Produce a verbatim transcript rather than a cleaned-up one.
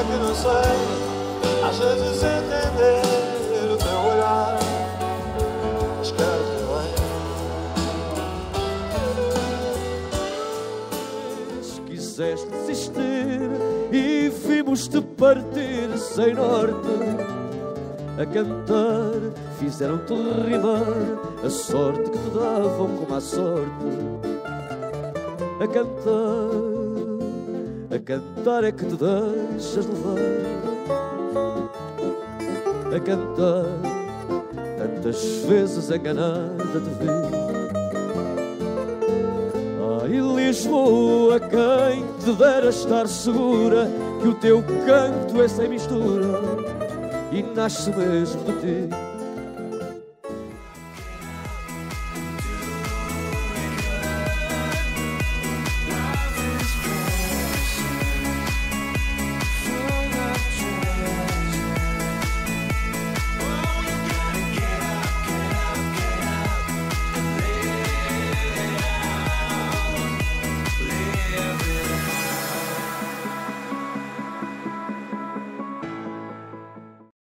que não sei, às vezes entender o teu olhar. Mas quero-te bem. Se quiseste desistir e vimos-te partir sem norte, a cantar fizeram-te rimar a sorte que te davam como a sorte. A cantar, a cantar é que te deixas levar. A cantar, tantas vezes enganada te vi. Ai, Lisboa, quem te dera estar segura que o teu canto é sem mistura e nasce mesmo de ti.